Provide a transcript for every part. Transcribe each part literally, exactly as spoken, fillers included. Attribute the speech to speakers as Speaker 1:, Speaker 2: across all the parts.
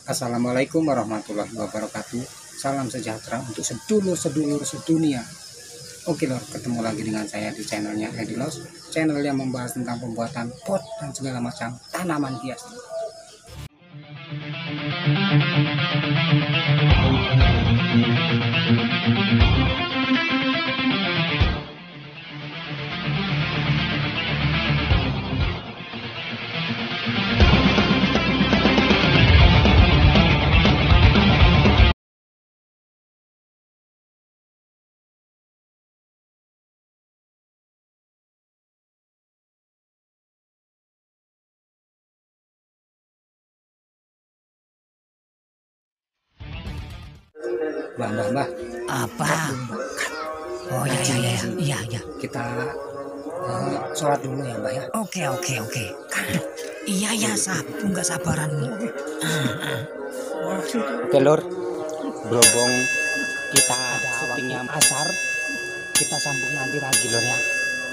Speaker 1: Assalamualaikum warahmatullahi wabarakatuh. Salam sejahtera untuk sedulur-sedulur sedunia. Oke lor, ketemu lagi dengan saya di channelnya Edilos, channel yang membahas tentang pembuatan pot dan segala macam tanaman hias. Mbah, mbah, mbah.
Speaker 2: Apa? Oh ya ya ya ya ya.
Speaker 1: Kita uh, sholat dulu ya mbah ya.
Speaker 2: Oke oke oke. Iya ya sab, nggak sabaran nih.
Speaker 1: Oke lor, berhubung kita ada syutingnya asar, kita sambung nanti lagi lor ya.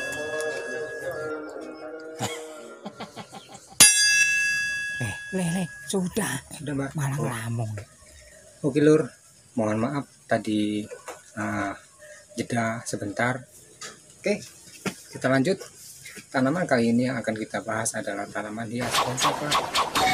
Speaker 2: Eh lele sudah
Speaker 1: Sudah mbak.
Speaker 2: malah ngomong.
Speaker 1: Oke lur, mohon maaf tadi uh, jeda sebentar. Oke, kita lanjut. Tanaman kali ini yang akan kita bahas adalah tanaman hias bonsai kelapa.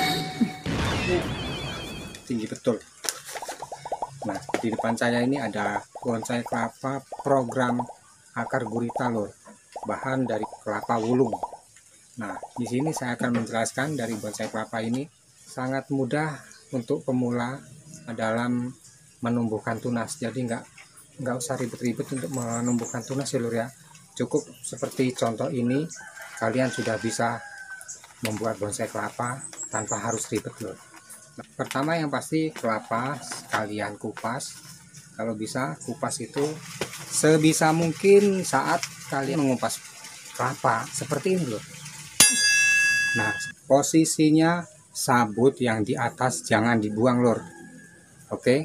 Speaker 1: Tinggi betul. Nah, di depan saya ini ada bonsai kelapa program akar gurita lur, bahan dari kelapa wulung. Nah, di sini saya akan menjelaskan dari bonsai kelapa ini sangat mudah untuk pemula dalam menumbuhkan tunas. Jadi nggak nggak usah ribet-ribet untuk menumbuhkan tunas ya lur ya. Cukup seperti contoh ini, kalian sudah bisa membuat bonsai kelapa tanpa harus ribet lur. Nah, pertama yang pasti kelapa kalian kupas. Kalau bisa kupas itu sebisa mungkin saat kalian mengupas kelapa seperti ini lur. Nah, posisinya sabut yang di atas jangan dibuang lur. Oke,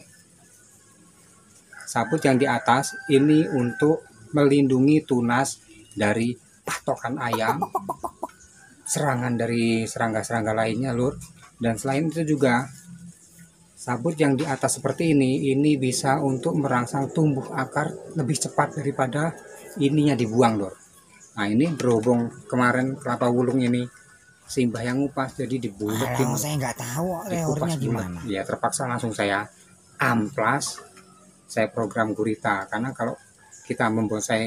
Speaker 1: sabut yang di atas ini untuk melindungi tunas dari patokan ayam, serangan dari serangga-serangga lainnya lur. Dan selain itu juga sabut yang di atas seperti ini ini bisa untuk merangsang tumbuh akar lebih cepat daripada ininya dibuang lur. Nah, ini berhubung kemarin kelapa wulung ini simbah yang ngupas, jadi dibulutin.
Speaker 2: Kalau saya nggak tahu teorinya gimana.
Speaker 1: Ya terpaksa langsung saya amplas, saya program gurita. Karena kalau kita membonsai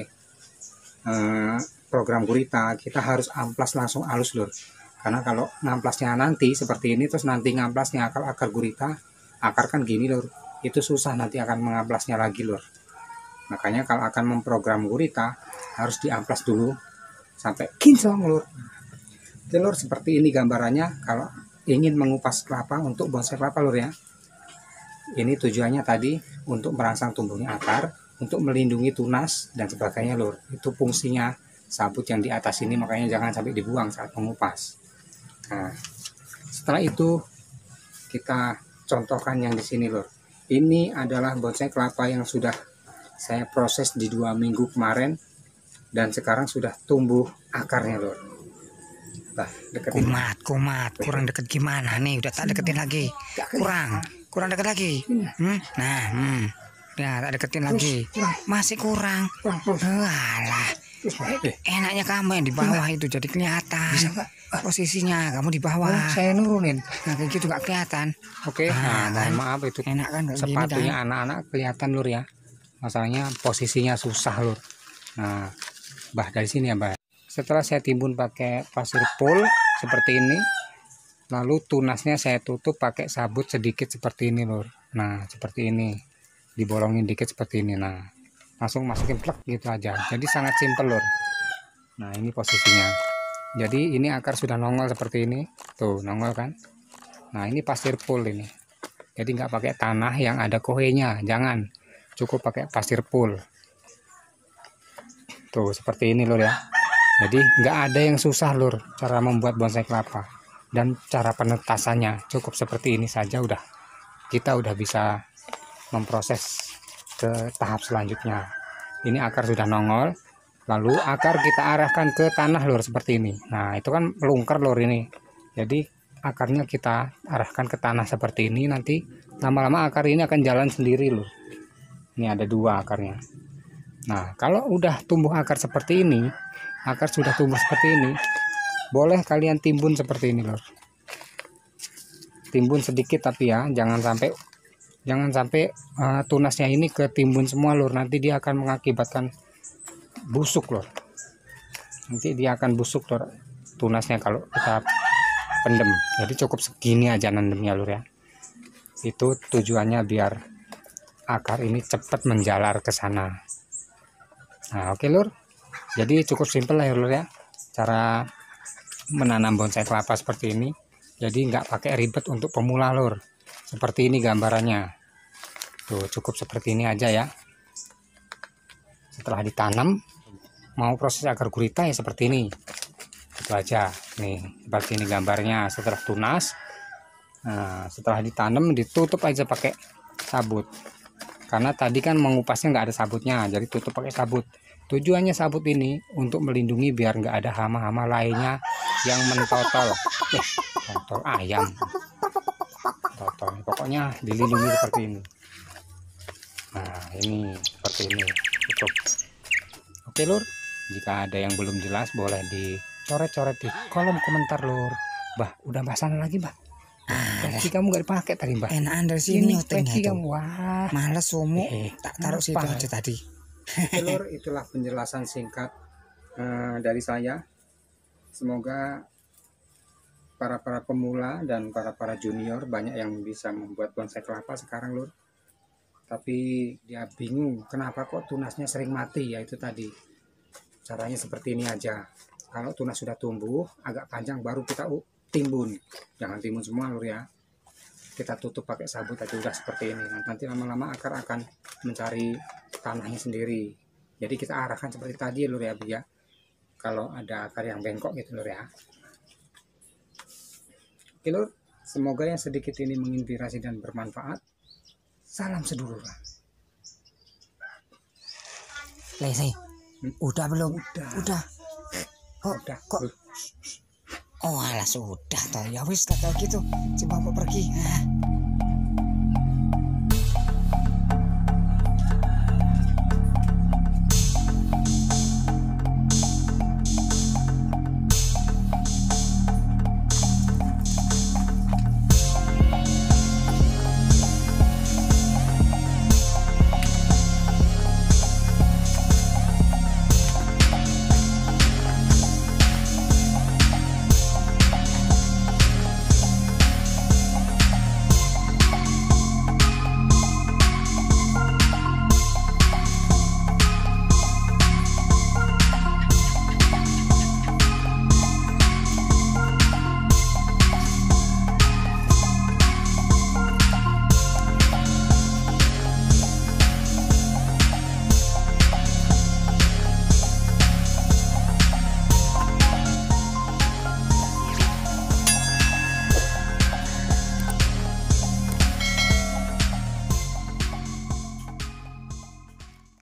Speaker 1: eh, program gurita, kita harus amplas langsung halus lur. Karena kalau ngamplasnya nanti seperti ini, terus nanti ngamplasnya akar akar gurita, akar kan gini lur, itu susah nanti akan mengamplasnya lagi lur. Makanya kalau akan memprogram gurita harus diamplas dulu sampai kinclong lur. Telur seperti ini gambarannya kalau ingin mengupas kelapa untuk bonsai kelapa lur ya. Ini tujuannya tadi untuk merangsang tumbuhnya akar, untuk melindungi tunas dan sebagainya lur. Itu fungsinya sabut yang di atas ini, makanya jangan sampai dibuang saat mengupas. Nah, setelah itu kita contohkan yang di sini lur. Ini adalah bonsai kelapa yang sudah saya proses di dua minggu kemarin dan sekarang sudah tumbuh akarnya lur. Nah, deketin.
Speaker 2: Kumat kumat kurang deket gimana nih? Udah tak deketin lagi. Kurang kurang deket lagi. Hmm? Nah, hmm. Ya tak deketin lagi. Masih kurang. Alah. Enaknya kamu yang di bawah itu jadi kelihatan. Posisinya kamu di bawah.
Speaker 1: Saya nurunin.
Speaker 2: Nah kayak gitu gak kelihatan.
Speaker 1: Oke, nah, mohon maaf itu
Speaker 2: Enak kan kayak gini,
Speaker 1: sepatunya
Speaker 2: kan?
Speaker 1: anak-anak kelihatan lur ya. Masalahnya posisinya susah lur. Nah, bah dari sini ya bah. Setelah saya timbun pakai pasir pool seperti ini, lalu tunasnya saya tutup pakai sabut sedikit seperti ini lur. Nah, seperti ini, dibolongin dikit seperti ini. Nah, langsung masukin plek gitu aja. Jadi sangat simpel lur. Nah, ini posisinya. Jadi ini akar sudah nongol seperti ini, tuh nongol kan. Nah, ini pasir pool ini. Jadi nggak pakai tanah yang ada kohenya, jangan. Cukup pakai pasir pool. Tuh seperti ini lur ya. Jadi nggak ada yang susah lur cara membuat bonsai kelapa, dan cara penetasannya cukup seperti ini saja udah kita udah bisa memproses ke tahap selanjutnya. Ini akar sudah nongol, lalu akar kita arahkan ke tanah lur seperti ini. Nah itu kan melungker lur ini, jadi akarnya kita arahkan ke tanah seperti ini, nanti lama-lama akar ini akan jalan sendiri loh. Ini ada dua akarnya. Nah, kalau udah tumbuh akar seperti ini, akar sudah tumbuh seperti ini, boleh kalian timbun seperti ini lor. Timbun sedikit tapi ya, jangan sampai jangan sampai uh, tunasnya ini ketimbun semua lor. Nanti dia akan mengakibatkan busuk lor. Nanti dia akan busuk lor tunasnya kalau kita pendem. Jadi cukup segini aja nandemnya lur ya. Itu tujuannya biar akar ini cepat menjalar ke sana. Nah oke lur, jadi cukup simpel lah ya lur ya, cara menanam bonsai kelapa seperti ini. Jadi nggak pakai ribet untuk pemula lur. Seperti ini gambarannya. Tuh cukup seperti ini aja ya. Setelah ditanam, mau proses agar gurita ya seperti ini. Itu aja nih, seperti ini gambarnya. Setelah tunas, nah setelah ditanam ditutup aja pakai sabut, karena tadi kan mengupasnya nggak ada sabutnya, jadi tutup pakai sabut. Tujuannya sabut ini untuk melindungi biar nggak ada hama-hama lainnya yang mentotol eh, mentotol ayam totol, pokoknya dilindungi seperti ini. Nah ini seperti ini tutup. Oke lur, jika ada yang belum jelas boleh di coret-coret di kolom komentar lur. Bah, udah bahasan lagi bah. Peci kamu gak dipakai tadi bah.
Speaker 2: Enakan dari sini
Speaker 1: peci kamu. Wah,
Speaker 2: males sumu.
Speaker 1: Eh,
Speaker 2: tak taruh situ aja tadi.
Speaker 1: Lur, itulah penjelasan singkat uh, dari saya. Semoga para para pemula dan para para junior banyak yang bisa membuat bonsai kelapa sekarang lur. Tapi dia bingung kenapa kok tunasnya sering mati, ya itu tadi. Caranya seperti ini aja. Kalau tunas sudah tumbuh agak panjang baru kita timbun. Jangan timbun semua lur ya. Kita tutup pakai sabut aja udah seperti ini. Nanti lama-lama akar akan mencari tanahnya sendiri. Jadi kita arahkan seperti tadi lur ya, ya. Kalau ada akar yang bengkok gitu lur ya. Oke lur, semoga yang sedikit ini menginspirasi dan bermanfaat. Salam sedulur.
Speaker 2: Lesi,
Speaker 1: Hmm?
Speaker 2: udah belum?
Speaker 1: Udah.
Speaker 2: Udah. Kok,
Speaker 1: Udah.
Speaker 2: kok? Oh alah sudah toh, ya wis tak kayak gitu. Coba mau pergi. Hah?